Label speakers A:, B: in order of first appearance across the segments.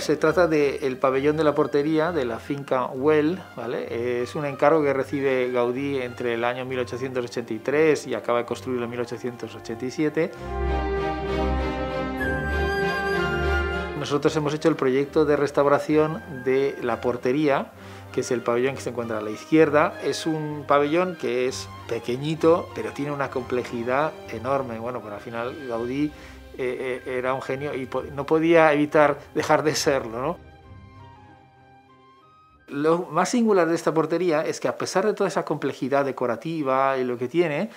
A: se trata del pabellón de la portería de la finca Güell, ¿vale? Es un encargo que recibe Gaudí entre el año 1883 y acaba de construirlo en 1887. Nosotros hemos hecho el proyecto de restauración de la portería, que es el pabellón que se encuentra a la izquierda. Es un pabellón que es pequeñito, pero tiene una complejidad enorme. Bueno, pues al final Gaudí era un genio y no podía evitar dejar de serlo, ¿no? Lo más singular de esta portería es que, a pesar de toda esa complejidad decorativa y lo que tiene,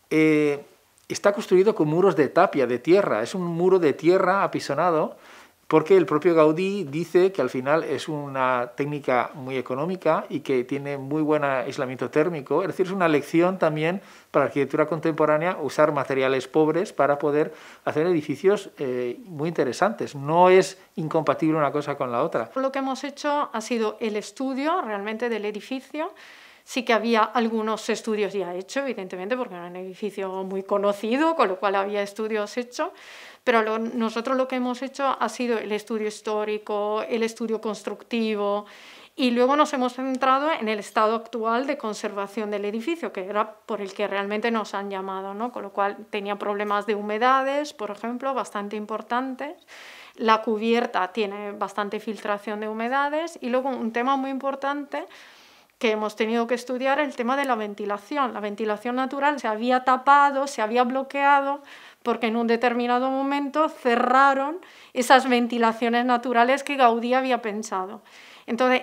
A: está construido con muros de tapia, de tierra. Es un muro de tierra apisonado, porque el propio Gaudí dice que al final es una técnica muy económica y que tiene muy buen aislamiento térmico. Es decir, es una lección también para la arquitectura contemporánea usar materiales pobres para poder hacer edificios muy interesantes. No es incompatible una cosa con la otra.
B: Lo que hemos hecho ha sido el estudio realmente del edificio. Sí que había algunos estudios ya hechos, evidentemente, porque era un edificio muy conocido, con lo cual había estudios hechos, pero nosotros lo que hemos hecho ha sido el estudio histórico, el estudio constructivo, y luego nos hemos centrado en el estado actual de conservación del edificio, que era por el que realmente nos han llamado, ¿no? Con lo cual tenía problemas de humedades, por ejemplo, bastante importantes. La cubierta tiene bastante filtración de humedades, y luego un tema muy importante que hemos tenido que estudiar, el tema de la ventilación. La ventilación natural se había tapado, se había bloqueado, porque en un determinado momento cerraron esas ventilaciones naturales que Gaudí había pensado. Entonces,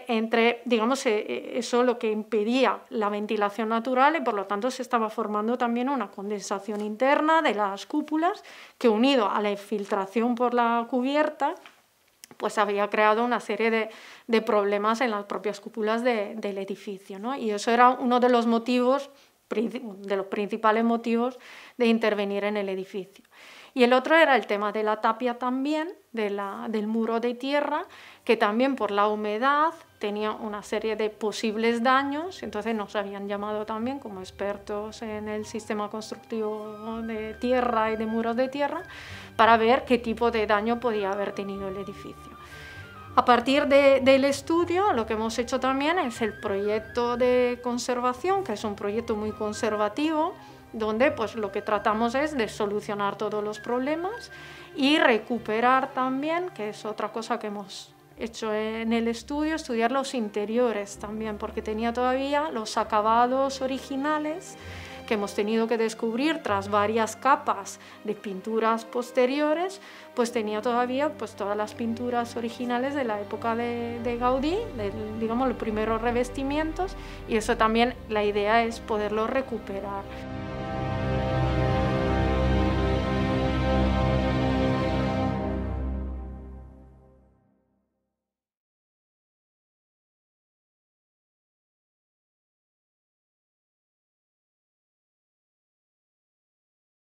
B: eso lo que impedía la ventilación natural, y por lo tanto se estaba formando también una condensación interna de las cúpulas, que, unido a la infiltración por la cubierta, pues había creado una serie de problemas en las propias cúpulas del edificio, ¿no? Y eso era uno de los motivos, de los principales motivos de intervenir en el edificio. Y el otro era el tema de la tapia también, del muro de tierra, que también por la humedad tenía una serie de posibles daños. Entonces nos habían llamado también como expertos en el sistema constructivo de tierra y de muros de tierra para ver qué tipo de daño podía haber tenido el edificio. A partir del estudio, lo que hemos hecho también es el proyecto de conservación, que es un proyecto muy conservativo, donde pues lo que tratamos es de solucionar todos los problemas y recuperar también, que es otra cosa que hemos hecho en el estudio, estudiar los interiores también, porque tenía todavía los acabados originales que hemos tenido que descubrir tras varias capas de pinturas posteriores, pues tenía todavía pues todas las pinturas originales de la época de Gaudí, digamos los primeros revestimientos, y eso también la idea es poderlo recuperar.